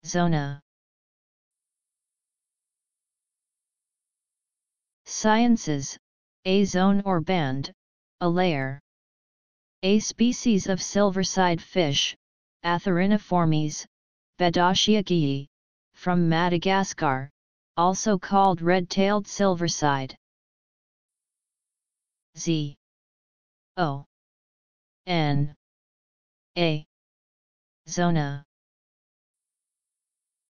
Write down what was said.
zona. Sciences, a zone or band, a layer. A species of silverside fish, Atheriniformes, Bedoshiaceae, from Madagascar, also called red-tailed silverside. Z O N A zona.